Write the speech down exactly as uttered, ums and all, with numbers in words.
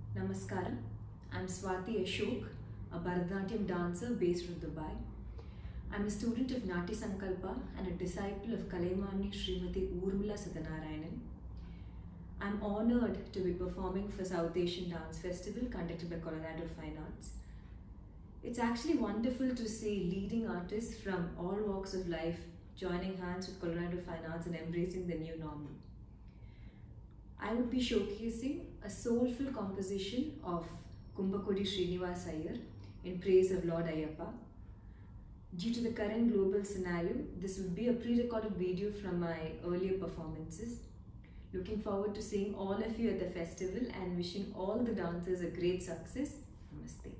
Namaskaram, I'm Swati Ashok, a Bharatanatyam dancer based in Dubai. I'm a student of Natya Sankalpa and a disciple of Kalaimani Srimati Urmila Satyanarayanan. I'm honoured to be performing for South Asian Dance Festival conducted by Colorado Fine Arts. It's actually wonderful to see leading artists from all walks of life joining hands with Colorado Fine Arts and embracing the new normal. I would be showcasing a soulful composition of Kumbakodi Srinivas Iyer in praise of Lord Ayyappa. Due to the current global scenario, this will be a pre-recorded video from my earlier performances. Looking forward to seeing all of you at the festival and wishing all the dancers a great success. Namaste.